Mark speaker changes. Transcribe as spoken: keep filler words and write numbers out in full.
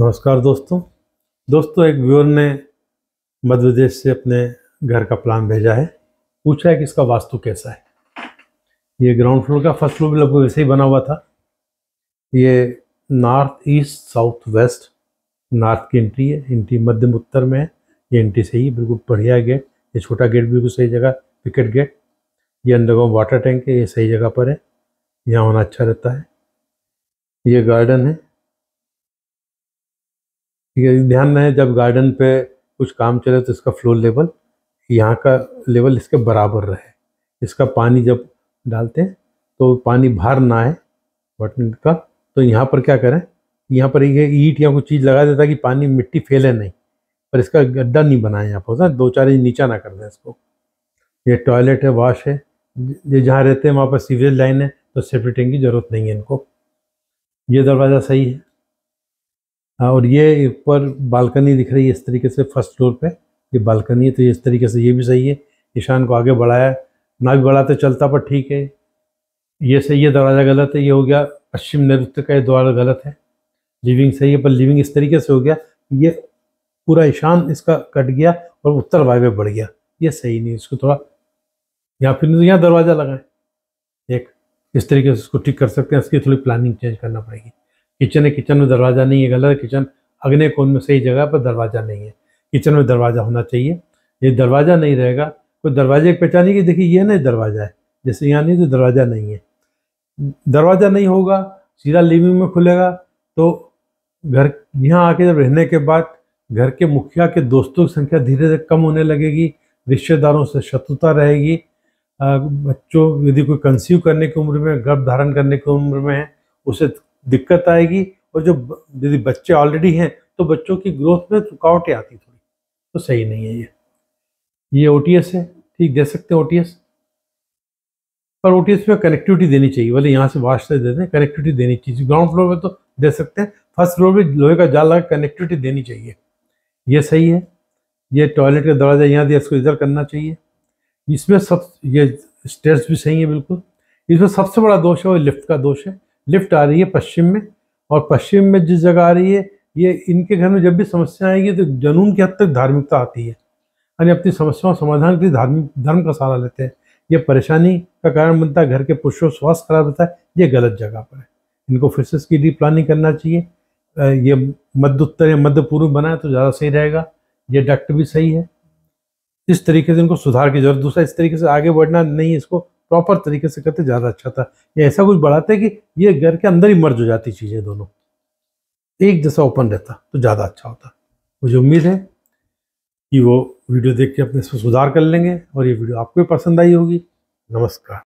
Speaker 1: नमस्कार दोस्तों दोस्तों एक व्यूअर ने मध्य प्रदेश से अपने घर का प्लान भेजा है। पूछा है कि इसका वास्तु कैसा है। ये ग्राउंड फ्लोर का, फर्स्ट फ्लोर भी लगभग वैसे ही बना हुआ था। ये north east south west north की एंट्री है, एंट्री मध्यम उत्तर में है। ये एंट्री सही है, बिल्कुल बढ़िया गेट। ये छोटा गेट बिल्कुल सही जगह, विकेट गेट। ये अंडरग्राउंड वाटर टैंक है, ये सही जगह पर है, यहाँ होना अच्छा रहता है। ये गार्डन है। ये ध्यान रहे जब गार्डन पे कुछ काम चले तो इसका फ्लोर लेवल, यहाँ का लेवल इसके बराबर रहे। इसका पानी जब डालते हैं तो पानी बाहर ना आए बटन का। तो यहाँ पर क्या करें, यहाँ पर ये ईंट या कुछ चीज़ लगा देता कि पानी मिट्टी फैले नहीं, पर इसका गड्ढा नहीं बनाए यहाँ पर, दो चार इंच नीचा ना कर दें इसको। ये टॉयलेट है, वॉश है। ये जहाँ रहते हैं वहाँ पर सीवरेज लाइन है, तो सेफ्टी टैंक की ज़रूरत नहीं है इनको। ये दरवाज़ा सही है। और ये ऊपर बालकनी दिख रही है इस तरीके से, फर्स्ट फ्लोर पे ये बालकनी है, तो ये इस तरीके से ये भी सही है। ईशान को आगे बढ़ाया, ना भी बढ़ाते चलता, पर ठीक है। ये सही है, दरवाज़ा गलत है। ये हो गया पश्चिम नैऋत्य का, ये द्वार गलत है। लिविंग सही है, पर लिविंग इस तरीके से हो गया, ये पूरा ईशान इसका कट गया और उत्तर वायव्य बढ़ गया। ये सही नहीं, इसको थोड़ा या फिर तो यहाँ दरवाज़ा लगाएं एक, इस तरीके से इसको ठीक कर सकते हैं। इसकी थोड़ी प्लानिंग चेंज करना पड़ेगी। किचन है, किचन में दरवाज़ा नहीं है, गलत है। किचन अग्नि कोण में सही जगह पर दरवाज़ा नहीं है, किचन में दरवाज़ा होना चाहिए। ये दरवाज़ा नहीं रहेगा, कोई दरवाजे की पहचानी कि देखिए ये नहीं दरवाज़ा है, जैसे यहाँ नहीं तो दरवाज़ा नहीं है। दरवाज़ा नहीं होगा, सीधा लिविंग में खुलेगा, तो घर यहाँ आके जब रहने के बाद घर के मुखिया के दोस्तों की संख्या धीरे धीरे कम होने लगेगी, रिश्तेदारों से शत्रुता रहेगी। बच्चों यदि कोई कंसीव करने की उम्र में, गर्भ धारण करने की उम्र में है, उसे दिक्कत आएगी। और जो यदि बच्चे ऑलरेडी हैं तो बच्चों की ग्रोथ में रुकावटें आती थोड़ी, तो सही नहीं है ये। ये ओटीएस है, ठीक दे सकते हैं ओटीएस, पर ओटीएस में कनेक्टिविटी देनी चाहिए। बोले यहाँ से वाश से दे दें, कनेक्टिविटी देनी चाहिए। ग्राउंड फ्लोर में तो दे सकते हैं, फर्स्ट फ्लोर में लोहे का जाल लगा कनेक्टिविटी देनी चाहिए। ये सही है। ये टॉयलेट का दरवाज़ा यहाँ दिया, इसको इधर करना चाहिए। इसमें सब, ये स्टेयर्स भी सही है बिल्कुल। इसमें सबसे बड़ा दोष है वो लिफ्ट का दोष है। लिफ्ट आ रही है पश्चिम में, और पश्चिम में जिस जगह आ रही है, ये इनके घर में जब भी समस्या आएगी तो जुनून की हद तक धार्मिकता आती है, यानी अपनी समस्याओं समाधान के लिए धार्मिक धर्म का सहारा लेते हैं। ये परेशानी का कारण बनता है, घर के पुरुषों स्वास्थ्य खराब होता है। ये गलत जगह पर है, इनको फिर से इसकी री प्लानिंग करना चाहिए। ये मध्य उत्तर या मध्य पूर्व बनाए तो ज़्यादा सही रहेगा। ये डक्ट भी सही है। इस तरीके से इनको सुधार की जरूरत। दूसरा, इस तरीके से आगे बढ़ना नहीं, इसको प्रॉपर तरीके से करते ज़्यादा अच्छा था। या ऐसा कुछ बढ़ाते कि ये घर के अंदर ही मर्ज हो जाती चीज़ें, दोनों एक जैसा ओपन रहता तो ज़्यादा अच्छा होता। मुझे उम्मीद है कि वो वीडियो देख के अपने इसमें सुधार कर लेंगे और ये वीडियो आपको भी पसंद आई होगी। नमस्कार।